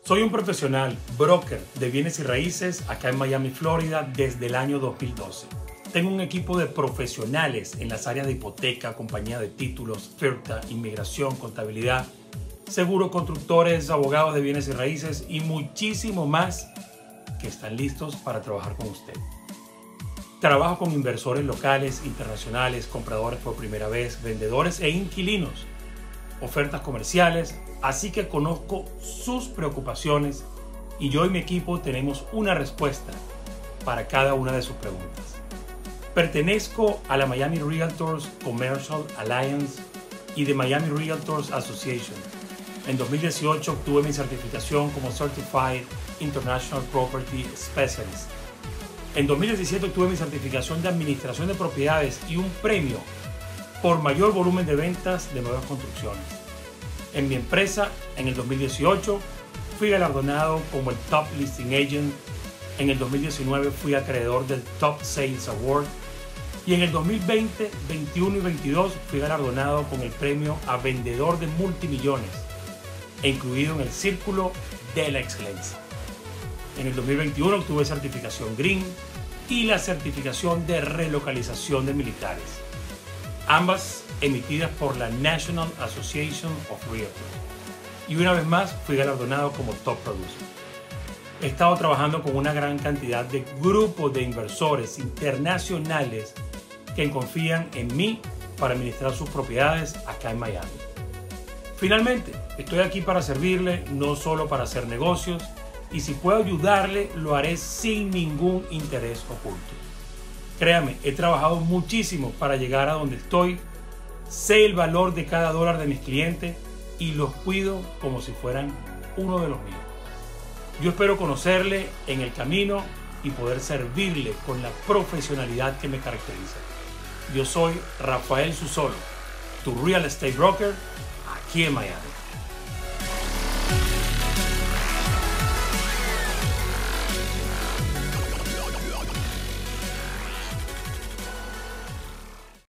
Soy un profesional, broker de bienes y raíces acá en Miami, Florida, desde el año 2012. Tengo un equipo de profesionales en las áreas de hipoteca, compañía de títulos, FIRTA, inmigración, contabilidad, seguro, constructores, abogados de bienes y raíces y muchísimo más que están listos para trabajar con usted. Trabajo con inversores locales, internacionales, compradores por primera vez, vendedores e inquilinos, ofertas comerciales, así que conozco sus preocupaciones y yo y mi equipo tenemos una respuesta para cada una de sus preguntas. Pertenezco a la Miami Realtors Commercial Alliance y de Miami Realtors Association. En 2018 obtuve mi certificación como Certified International Property Specialist. En 2017 obtuve mi certificación de Administración de Propiedades y un premio por mayor volumen de ventas de nuevas construcciones. En mi empresa, en el 2018, fui galardonado como el Top Listing Agent. En el 2019 fui acreedor del Top Sales Award. Y en el 2020, 21 y 22 fui galardonado con el premio a Vendedor de Multimillones e incluido en el Círculo de la Excelencia. En el 2021 obtuve certificación Green y la certificación de relocalización de militares, ambas emitidas por la National Association of Realtors. Y una vez más fui galardonado como Top Producer. He estado trabajando con una gran cantidad de grupos de inversores internacionales que confían en mí para administrar sus propiedades acá en Miami. Finalmente, estoy aquí para servirle, no solo para hacer negocios, y si puedo ayudarle, lo haré sin ningún interés oculto. Créame, he trabajado muchísimo para llegar a donde estoy, sé el valor de cada dólar de mis clientes y los cuido como si fueran uno de los míos. Yo espero conocerle en el camino y poder servirle con la profesionalidad que me caracteriza. Yo soy Rafael Susolo, tu Real Estate Broker, aquí en Miami.